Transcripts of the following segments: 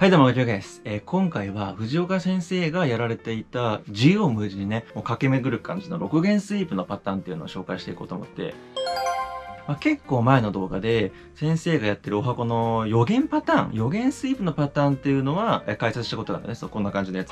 はい、どうも、藤岡です。今回は藤岡先生がやられていた縦横無尽にね、もう駆け巡る感じの6弦スイープのパターンっていうのを紹介していこうと思って、結構前の動画で先生がやってるお箱の4弦パターン、4弦スイープのパターンっていうのは解説したことがあるんですよ。こんな感じのやつ。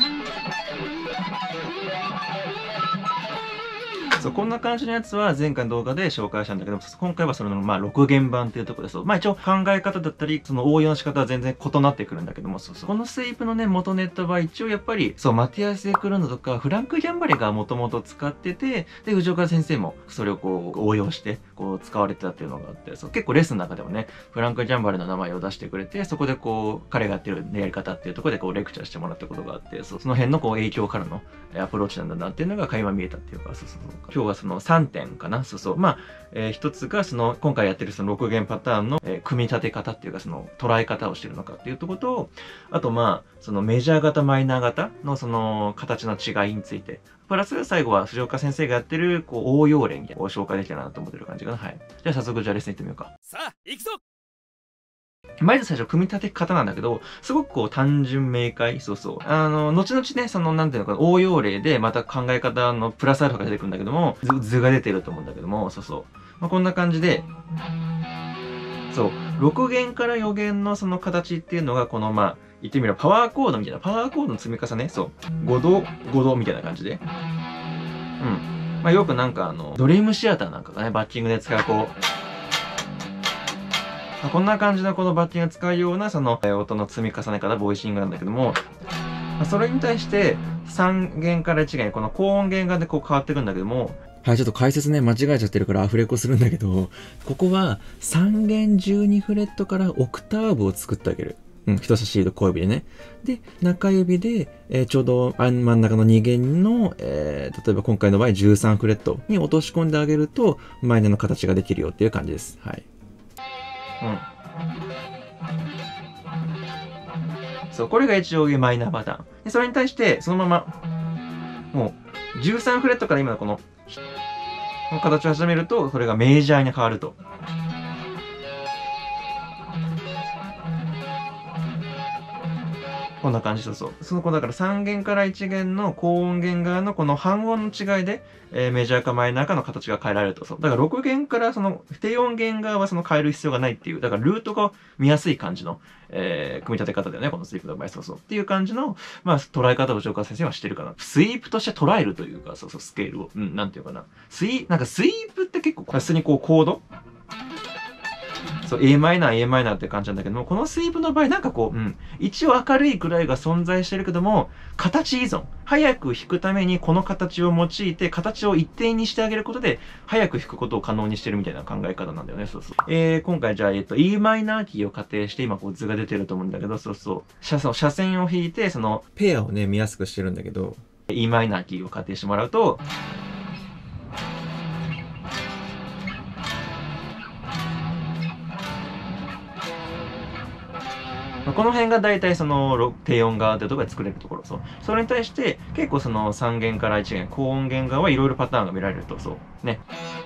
そう、こんな感じのやつは前回の動画で紹介したんだけど、今回はそれの6弦版っていうところです。一応考え方だったり、その応用の仕方は全然異なってくるんだけども、このスイープのね、元ネタは一応やっぱり、マティアス・エクルンドとか、フランク・ギャンバレがもともと使ってて、で、藤岡先生もそれを応用して、使われてたっていうのがあって、結構レッスンの中でもね、フランク・ギャンバレの名前を出してくれて、そこで彼がやってるやり方っていうところでレクチャーしてもらったことがあって、その辺の影響からのアプローチなんだなっていうのが垣間見えたっていうか、今日はその3点かな。一つが今回やってるその6弦パターンの、組み立て方っていうか、捉え方をしてるのかっていうところと、あとそのメジャー型、マイナー型のその形の違いについて、プラス最後は藤岡先生がやってる応用例みたいなのを紹介できたらなと思ってる感じかな。はい。じゃあ早速レッスン行ってみようか。 さあ、行くぞ！ まず最初、組み立て方なんだけど、すごく単純明快。後々ね、なんていうのかな、応用例でまた考え方のプラスアルファが出てくるんだけども、図が出てると思うんだけども、こんな感じで、6弦から4弦のその形っていうのが、言ってみればパワーコードみたいな、パワーコードの積み重ね、5度、5度みたいな感じで。よくドリームシアターなんかがね、バッキングで使うこんな感じのこのバッティングが使うような音の積み重ね方、ボイシングなんだけども、それに対して3弦から1弦、この高音弦がで変わっていくんだけども、はい、ちょっと解説ね、間違えちゃってるからアフレコするんだけど、ここは3弦12フレットからオクターブを作ってあげる。人差し指と小指でね。で、中指で、ちょうど真ん中の2弦の、例えば今回の場合13フレットに落とし込んであげると、マイナーの形ができるよっていう感じです。はい。これが一応マイナーパターン。で、それに対して、そのまま、もう、13フレットから今のこの形を始めると、それがメジャーに変わると。こんな感じ。だから3弦から1弦の高音弦側のこの半音の違いで、メジャーかマイナーかの形が変えられると。だから6弦から低音弦側は変える必要がないっていう、だからルートが見やすい感じの、組み立て方だよね、このスイープの場合。っていう感じの、捉え方を藤岡先生はしてるかな。スイープとして捉えるというか、スケールを。なんていうかな。スイープって結構、普通にコードA マイナー、A マイナーって感じなんだけども、このスイープの場合一応明るい位が存在してるけども、形依存。早く弾くためにこの形を用いて、形を一定にしてあげることで、早く弾くことを可能にしてるみたいな考え方なんだよね。今回じゃあ、E マイナーキーを仮定して、今図が出てると思うんだけど、斜線を弾いて、ペアをね、見やすくしてるんだけど、E マイナーキーを仮定してもらうと、この辺が大体低音側っていうところで作れるところ。それに対して、結構3弦から1弦、高音弦側はいろいろパターンが見られると。ね。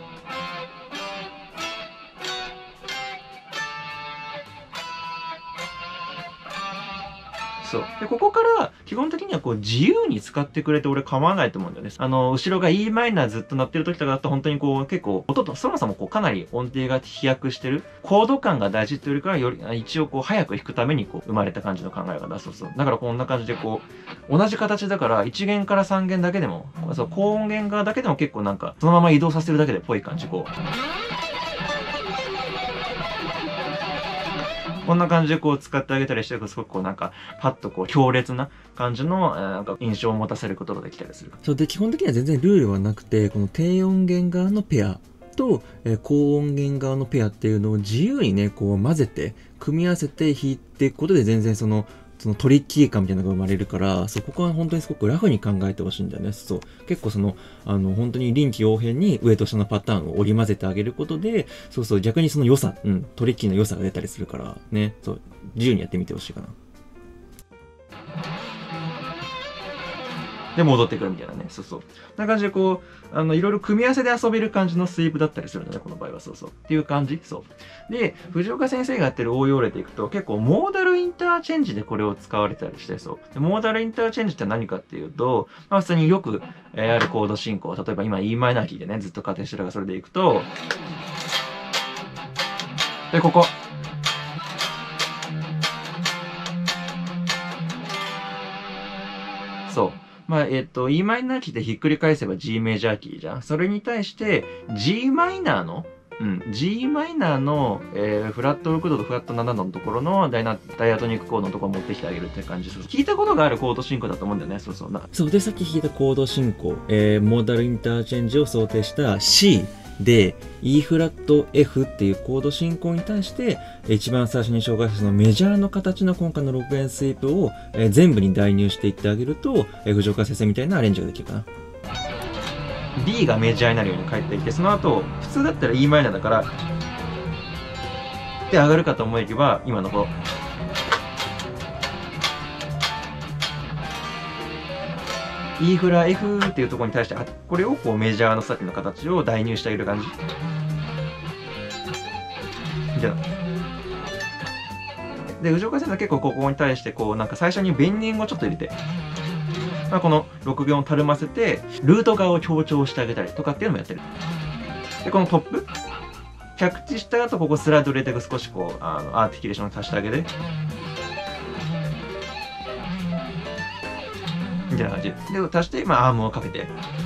で、ここから、基本的には自由に使ってくれて俺構わないと思うんだよね。後ろが E マイナーずっと鳴ってる時とかだと本当に結構、音と、そもそもかなり音程が飛躍してる。コード感が大事っていうよりかは、一応早く弾くために生まれた感じの考え方。だからこんな感じで同じ形だから、1弦から3弦だけでも、高音弦側だけでも結構そのまま移動させるだけでっぽい感じ、こんな感じで使ってあげたりして、すごくパッと強烈な感じの印象を持たせることができたりする。で、基本的には全然ルールはなくて、この低音弦側のペアと、高音弦側のペアっていうのを自由にね、混ぜて、組み合わせて弾いていくことで全然そのトリッキー感みたいなのが生まれるから、ここは本当にすごくラフに考えてほしいんだよね。結構本当に臨機応変に上と下のパターンを織り交ぜてあげることで、逆にその良さ、トリッキーな良さが出たりするから、ね、自由にやってみてほしいかな。 で、戻ってくるみたいなね。そうそう。な感じでこう、いろいろ組み合わせで遊べる感じのスイープだったりするのね、この場合は。そうそう。っていう感じそう。で、藤岡先生がやってる応用例でいくと、結構モーダルインターチェンジでこれを使われたりして、そう。でモーダルインターチェンジって何かっていうと、まあ普通によく、あるコード進行、例えば今 e マイナーキーでね、ずっと仮定してるからそれでいくと、で、ここ。そう。まあ、e マイナーキーでひっくり返せば G メジャーキーじゃん。それに対して、G マイナーの、G マイナーの、フラット6度とフラット7度のところのダイアトニックコードのところを持ってきてあげるって感じです。聞いたことがあるコード進行だと思うんだよね。そうそう。 そうで、さっき聞いたコード進行、モーダルインターチェンジを想定した C で E フラット F っていうコード進行に対して一番最初に紹介したそのメジャーの形の今回の6弦スイープを全部に代入していってあげると藤岡先生みたいなアレンジができるかな。 B がメジャーになるように帰ってきて、その後普通だったら E マイナーだからで上がるかと思えば今のこうE フラ F っていうところに対して、これをこうメジャーのさっきの形を代入してあげる感じ。じゃあ。で、藤岡先生は結構ここに対して、こうなんか最初にベンディングをちょっと入れて、まあ、この6弦をたるませて、ルート側を強調してあげたりとかっていうのもやってる。で、このトップ着地した後、ここスライド入れて少しこう、アーティキュレーションを足してあげて、みたいな感じで足して、まあ、アームをかけて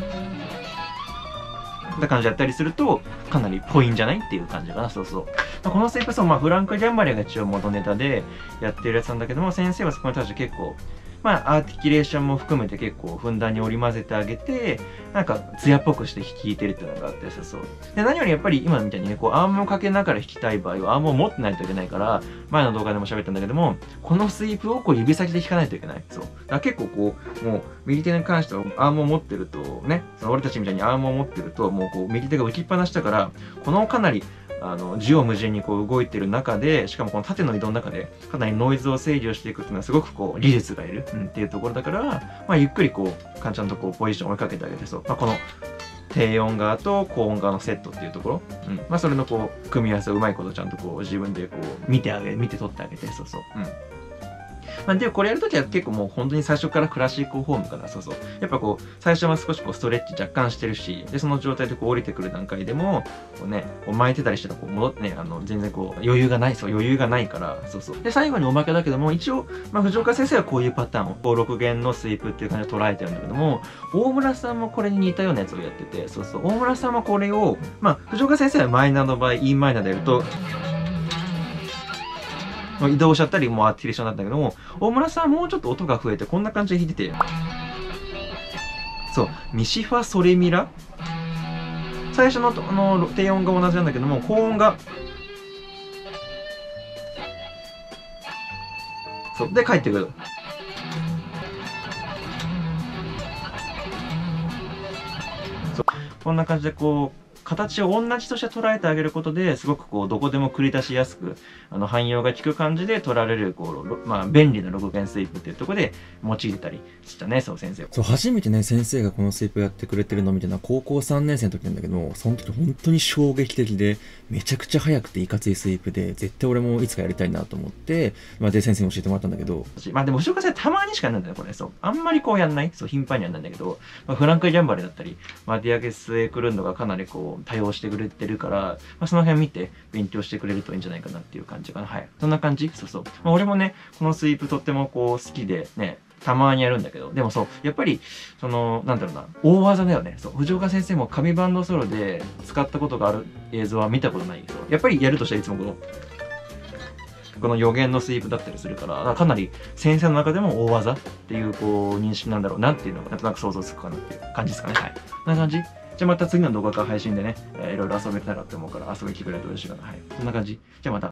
な感じでやったりするとかなりぽいんじゃないっていう感じかな。そうそう、まあ、このスイープソン、まあ、フランク・ギャンバレーが一応元ネタでやってるやつなんだけども、先生はそこに対して結構まあ、アーティキュレーションも含めて結構ふんだんに織り交ぜてあげて、なんか、艶っぽくして弾いてるっていうのがあってさ、そう。で、何よりやっぱり今みたいにね、こう、アームをかけながら弾きたい場合は、アームを持ってないといけないから、前の動画でも喋ったんだけども、このスイープをこう、指先で弾かないといけない。そう。だから結構こう、もう、右手に関しては、アームを持ってると、ね、その俺たちみたいにアームを持ってると、もうこう、右手が浮きっぱなしだから、このかなり、縦横無尽にこう動いてる中で、しかもこの縦の移動の中で、かなりノイズを制御していくっていうのはすごくこう、技術がいる、っていうところだから、まあ、ゆっくりこう、ちゃんとこう、ポジションを追いかけてあげて、そう。まあ、この、低音側と高音側のセットっていうところ、まあ、それのこう、組み合わせをうまいことちゃんとこう、自分でこう、見て取ってあげて、そうそう。まあ、でもこれやるときは結構もう本当に最初からクラシックフォームかな、そうそう。やっぱこう、最初は少しこうストレッチ若干してるし、で、その状態でこう降りてくる段階でも、こうね、こう巻いてたりしてたらこう戻ってね、全然こう余裕がないから、そうそう。で、最後におまけだけども、一応、まあ、藤岡先生はこういうパターンを、こう6弦のスイープっていう感じで捉えてるんだけども、大村さんもこれに似たようなやつをやってて、そうそう。大村さんもこれを、まあ、藤岡先生はマイナーの場合、E マイナーでやると、移動しちゃったり、もうアーティキュレーションなんだけども、大村さんはもうちょっと音が増えて、こんな感じで弾いてて、そう、ミシファソレミラ。最初の低音が同じなんだけども、高音が、そう、で帰ってくる。そう、こんな感じでこう、形を同じとして捉えてあげることで、すごくこう、どこでも繰り出しやすく、汎用が効く感じで取られる、こう、まあ、便利な6弦スイープっていうところで用いてたりしたね、そう、先生。 そう、初めてね、先生がこのスイープやってくれてるのを見たのは高校3年生の時なんだけど、その時本当に衝撃的で、めちゃくちゃ速くていかついスイープで、絶対俺もいつかやりたいなと思って、まあ、で、先生に教えてもらったんだけど。 まあでも、藤岡先生たまにしかやんないんだよ、これ。そう。あんまりこうやんない。そう、頻繁にやんないんだけど、まあ、フランク・ギャンバレーだったり、マティアゲス・エクルンドがかなりこう、多用してくれてるから、まあ、その辺見て勉強してくれるといいんじゃないかなっていう感じかな。はい。そんな感じ。そうそう。まあ、俺もね、このスイープとってもこう、好きでね、たまにやるんだけど、でもそう、やっぱり、なんだろうな、大技だよね。そう、藤岡先生も紙バンドソロで使ったことがある映像は見たことないけど、やっぱりやるとしたらいつもこの予言のスイープだったりするから、かなり先生の中でも大技っていうこう認識なんだろうなっていうのがなんとなく想像つくかなっていう感じですかね。はい。こんな感じ。じゃあまた次の動画か配信でね、いろいろ遊べたらって思うから遊びに来てくれると嬉しいかな。はい。そんな感じ。じゃあまた。